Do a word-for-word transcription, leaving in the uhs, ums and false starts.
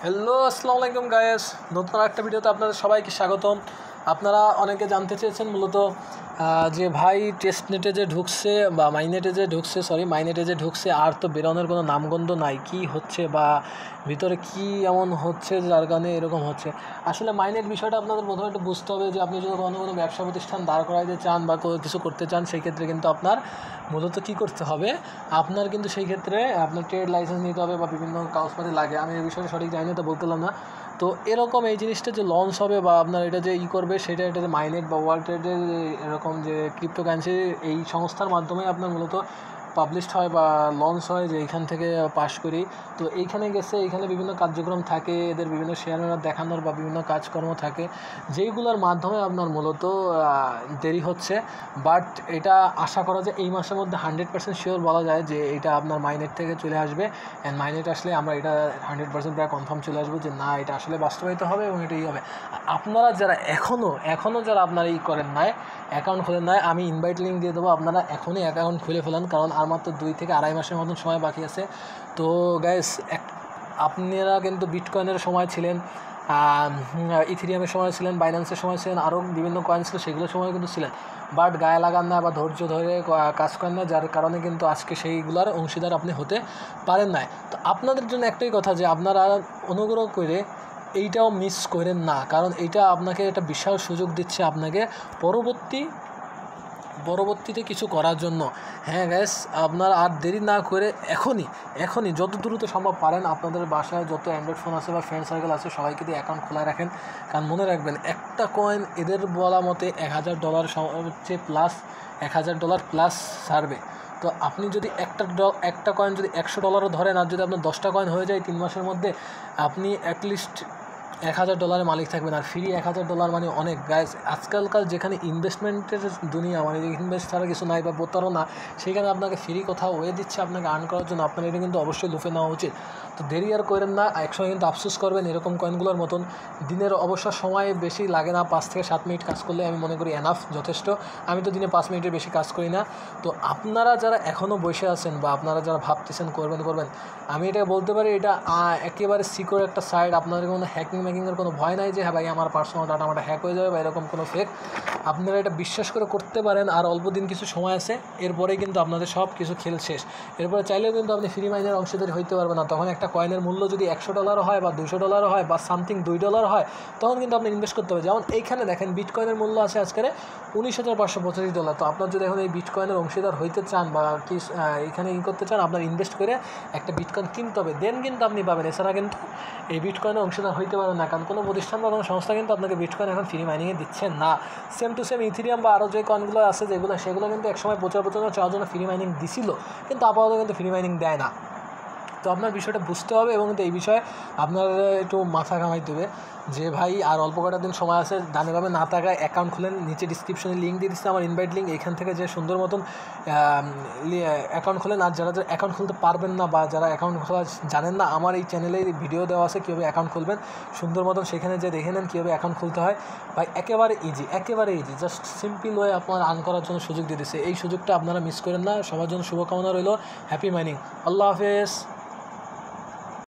Hello আসসালামু আলাইকুম guys, নতুন একটা ভিডিওতে আপনাদের সবাইকে স্বাগতম। আপনারা অনেকে জানতে চেয়েছেন মূলত যে ভাই টেস্ট নেটে যে ঢুকছে বা মাইনেটে যে ঢুকছে সরি মাইনেটে যে ঢুকছে আর তো বেরোনোর কোনো নামগন্ধ নাই, কি হচ্ছে বা ভিতরে কি এমন হচ্ছে যার কারণে এরকম হচ্ছে। আসলে মাইনেট বিষয়টা আপনাদের প্রথমে একটু বুঝতে হবে যে আপনি যদি কোনো কোনো ব্যবসা প্রতিষ্ঠান দাঁড় করাইতে চান বা কিছু করতে চান, সেই ক্ষেত্রে কিন্তু আপনার মূলত কী করতে হবে, আপনার কিন্তু সেই ক্ষেত্রে আপনার ট্রেড লাইসেন্স নিতে হবে বা বিভিন্ন কাগজপাতি লাগে। আমি এই বিষয়ে সঠিক জানি না, তো বলতেলাম না। তো এরকম এই জিনিসটা যে লঞ্চ হবে বা আপনার এটা যে ই করবে সেটা এটা যে মাইনেট বা ওয়ার্ল্ড ট্রেডের এরকম যে ক্রিপ্টোকারেন্সি এই সংস্থার মাধ্যমে আপনার মূলত পাবলিশড হয় বা লঞ্চ হয়, যে এইখান থেকে পাস করি। তো এইখানে গেছে, এইখানে বিভিন্ন কার্যক্রম থাকে, এদের বিভিন্ন শেয়ার দেখানোর বা বিভিন্ন কাজকর্ম থাকে, যেইগুলোর মাধ্যমে আপনার মূলত দেরি হচ্ছে। বাট এটা আশা করা যায় এই মাসের মধ্যে হান্ড্রেড পার্সেন্ট শিওর বলা যায় যে এটা আপনার মাইনেট থেকে চলে আসবে। অ্যান্ড মাইনেট আসলে আমরা এটা হান্ড্রেড পার্সেন্ট প্রায় কনফার্ম চলে আসবো যে না, এটা আসলে বাস্তবায়িত হবে এবং এটাই হবে। আপনারা যারা এখনও এখনও যারা আপনারা ই করেন নাই, অ্যাকাউন্ট খোলেন নাই, আমি ইনভাইট লিঙ্ক দিয়ে দেবো, আপনারা এখনই অ্যাকাউন্ট খুলে ফেলেন, কারণ আর মাত্র দুই থেকে আড়াই মাসের মতন সময় বাকি আছে। তো গাইস, এক আপনারা কিন্তু বিটকয়েনের সময় ছিলেন, ইথেরিয়ামের সময় ছিলেন, বাইন্যান্সের সময় ছিলেন, আরও বিভিন্ন কয়েন ছিল, সেগুলোর সময় কিন্তু ছিলেন। বাট গায়ে লাগান না বা ধৈর্য ধরে কাজ করেন না, যার কারণে কিন্তু আজকে সেইগুলোর অংশীদার আপনি হতে পারেন না। তো আপনাদের জন্য একটাই কথা যে আপনারা অনুগ্রহ করে এইটাও মিস করেন না, কারণ এইটা আপনাকে একটা বিশাল সুযোগ দিচ্ছে আপনাকে পরবর্তী পরবর্তীতে কিছু করার জন্য। হ্যাঁ গ্যাস, আপনারা আর দেরি না করে এখনই এখনই যত দ্রুত সম্ভব পারেন আপনাদের বাসায় যত অ্যান্ড্রয়েড ফোন আছে বা ফ্রেন্ড সার্কেল আছে সবাইকে দিয়ে অ্যাকাউন্ট খোলা রাখেন। কারণ মনে রাখবেন, একটা কয়েন এদের বলা মতে এক হাজার ডলার হচ্ছে প্লাস এক হাজার ডলার প্লাস ছাড়বে। তো আপনি যদি একটা একটা কয়েন যদি একশো ডলারও ধরেন, আর যদি আপনার দশটা কয়েন হয়ে যায় তিন মাসের মধ্যে, আপনি অ্যাটলিস্ট এক হাজার ডলারের মালিক থাকবেন। আর ফ্রি এক হাজার ডলার মানে অনেক গাইস। আজকালকাল যেখানে ইনভেস্টমেন্টের দুনিয়া, মানে ইনভেস্ট ছাড়া কিছু নাই বা প্রতারণা, সেখানে আপনাকে ফ্রি কোথাও ওয়ে দিচ্ছে আপনাকে আর্ন করার জন্য, আপনার এটা কিন্তু অবশ্যই লুফে নেওয়া উচিত। তো দেরি আর করেন না, একসময় কিন্তু আফসোস করবেন। এরকম কয়েনগুলোর মতন দিনের অবশ্য সময় বেশি লাগে না, পাঁচ থেকে সাত মিনিট কাজ করলে আমি মনে করি এনাফ, যথেষ্ট। আমি তো দিনে পাঁচ মিনিটের বেশি কাজ করি না। তো আপনারা যারা এখনও বসে আছেন বা আপনারা যারা ভাবতেছেন করবেন করবেন আমি এটা বলতে পারি, এটা একেবারে সিকিউর একটা সাইট। আপনাদের কোনো হ্যাকিং ম্যাকিংয়ের কোনো ভয় নাই যে হ্যাঁ ভাই আমার পার্সোনাল ডাটা আমার হ্যাক হয়ে যাবে বা এরকম কোনো ফেক। আপনারা এটা বিশ্বাস করে করতে পারেন। আর অল্প দিন কিছু সময় আছে, এরপরেই কিন্তু আপনাদের সব কিছু খেল শেষ। এরপরে চাইলেও কিন্তু আপনি ফ্রি মাইনের অংশীদার হইতে পারবেন না। তখন একটা কয়েনের মূল্য যদি একশো ডলারও হয় বা দুশো ডলারও হয় বা সামথিং দুই ডলার হয়, তখন কিন্তু আপনি ইনভেস্ট করতে হবে। যেমন এইখানে দেখেন, বিটকয়েনের মূল্য আছে আজকের উনিশ হাজার পাঁচশো পঁচাশি ডলার। তো আপনার যদি এখন এই বিটকয়েনের অংশীদার হইতে চান বা কি এখানে ই করতে চান, আপনার ইনভেস্ট করে একটা বিটকয়েন কিনতে হবে, দেন কিন্তু আপনি পাবেন। এছাড়া কিন্তু এই বিটকয়েনের অংশীদার হইতে পারবেন না, কারণ কোনো প্রতিষ্ঠান বা কোনো সংস্থা কিন্তু আপনাকে বিটকয়েন এখন ফ্রি মাইনিংয়ে দিচ্ছে না। সেম টু সেম ইথেরিয়াম বা আরও যে কয়েনগুলো আছে যেগুলো, সেগুলো কিন্তু একসময় প্রচার প্রচারণা চাওয়ার জন্য ফ্রি মাইনিং দিছিল, কিন্তু আপাতত কিন্তু ফ্রি মাইনিং দেয় না। তো আপনার বিষয়টা বুঝতে হবে এবং এই বিষয়ে আপনার একটু মাথা ঘামাইতে হবে যে ভাই আর অল্প কটা দিন সময় আছে, ডানে বামে না তাকায় অ্যাকাউন্ট খুলেন। নিচে ডিসক্রিপশনে লিঙ্ক দিয়ে দিচ্ছে আমার ইনভাইট লিঙ্ক, এখান থেকে যে সুন্দর মতন অ্যাকাউন্ট খুলেন। আর যারা যারা অ্যাকাউন্ট খুলতে পারবেন না বা যারা অ্যাকাউন্ট খোলা জানেন না, আমার এই চ্যানেলে ভিডিও দেওয়া আছে কীভাবে অ্যাকাউন্ট খুলবেন সুন্দর মতন, সেখানে যে দেখে নেন কীভাবে অ্যাকাউন্ট খুলতে হয়। ভাই একেবারে ইজি, একেবারে ইজি, জাস্ট সিম্পল ওয়ে আপনার আর্ন করার জন্য সুযোগ দিয়ে দিচ্ছে। এই সুযোগটা আপনারা মিস করেন না। সবার জন্য শুভকামনা রইল। Happy mining. আল্লাহ হাফেজ।